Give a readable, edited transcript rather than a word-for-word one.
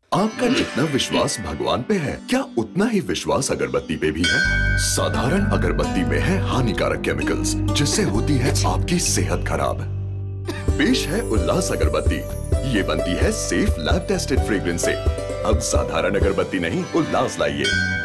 आपका जितना विश्वास भगवान पे है, क्या उतना ही विश्वास अगरबत्ती पे भी है? साधारण अगरबत्ती में है हानिकारक केमिकल्स, जिससे होती है आपकी सेहत खराब। पेश है उल्लास अगरबत्ती। ये बनती है सेफ लैब टेस्टेड फ्रेग्रेंस से। अब साधारण अगरबत्ती नहीं, उल्लास लाइए।